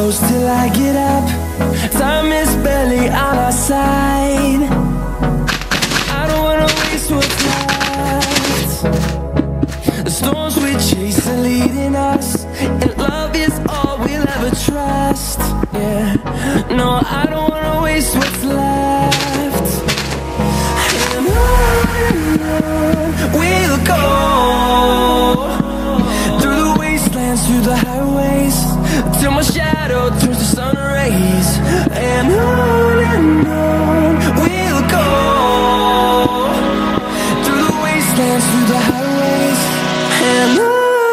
close till I get up. Time is barely on our side. I don't wanna waste what's left. The storms we chase are leading us, and love is all we'll ever trust. Yeah, no, I don't wanna waste what's left. And on we'll go, through the wastelands, through the highways, till my shadow turns to sun rays. And on we'll go, through the wastelands, through the highways, and on we'll go.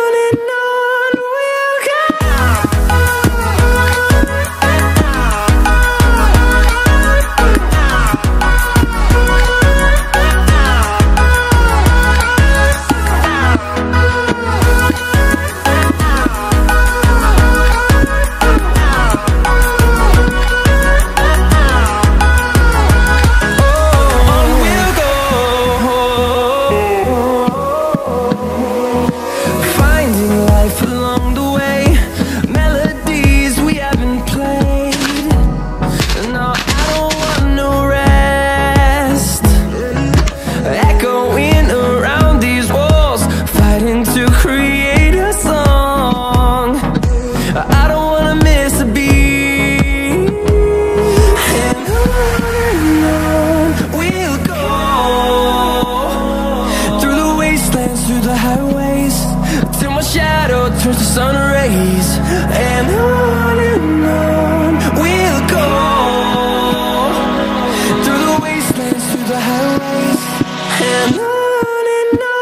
Turns to sun rays, and on we'll go, through the wastelands, through the highways, and on we'll go.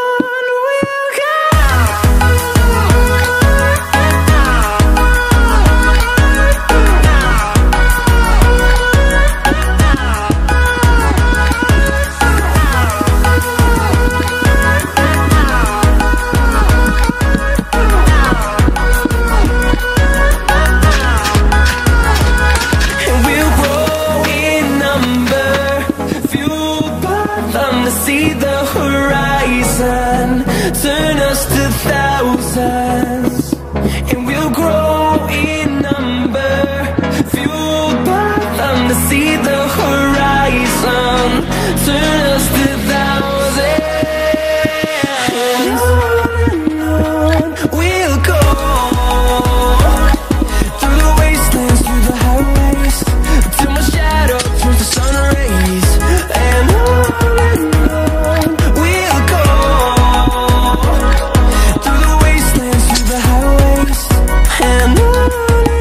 See the horizon, turn us to thousands, and we'll grow in number, fueled by them to see the horizon, turn us to thousands. And on we'll go, through the wastelands, through the highways, till my shadow turns to sun rays. And on we'll go, through the wastelands, through the highways, and on we'll go.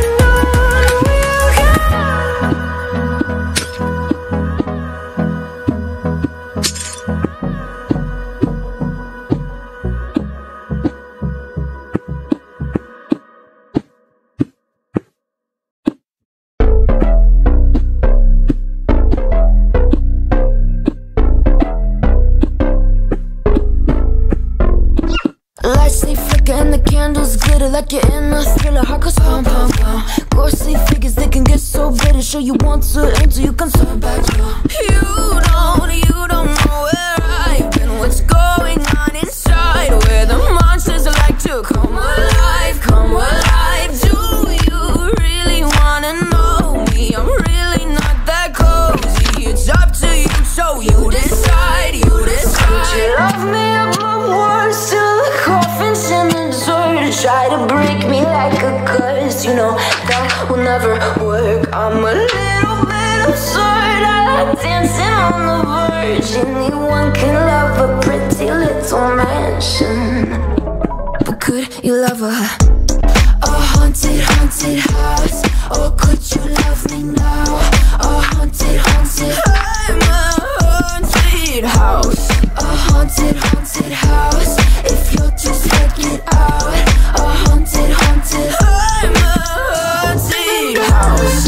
Lights they flicker and the candles glitter like you're in a thriller. Heart goes pum pum pum. Ghostly figures, they can get so bitter. Show you want to enter, you can turn back. You don't know where I've been. What's going on inside? Where the monsters like to come alive, come alive. Do you really wanna know me? I'm really not that cozy. It's up to you, so you decide, you decide. Would you love me up my worst till the coffin's in the dirt? Try to break me like a curse, you know that will never work. I'm a little bit absurd, I like dancing on the verge. Anyone can love a pretty little mansion, but could you love a haunted, haunted house? Or could you love me now? A haunted, haunted, I'm a haunted house. A haunted, haunted house. If you'll just check it out. A haunted, haunted, I'm a haunted house.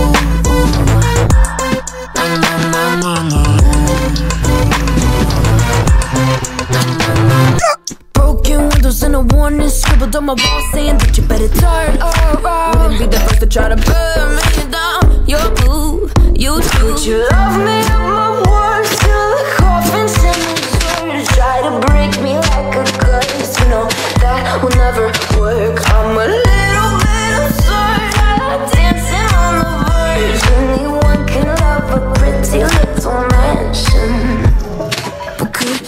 Broken windows and a warning scribbled on my wall saying that you better turn around. Wouldn't be the first to try to burn me down. Your move, you do. Would you love me at my worst till the coffin's in the dirt? Try to break me like a curse, you know that will never work. I'm a little bit absurd.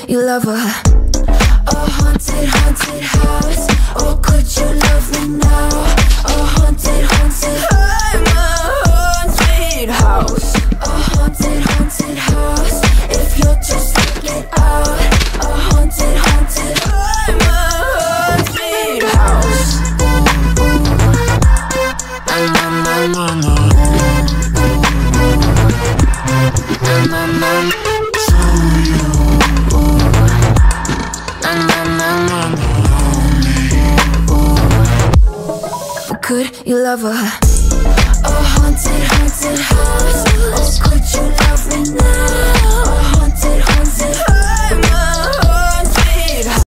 you love her? A haunted, haunted house. Or could you love me now? A haunted, haunted, I'm a haunted house. A haunted, haunted house. If you'll just stick it out. A haunted, haunted, I'm a haunted house. Could you love her?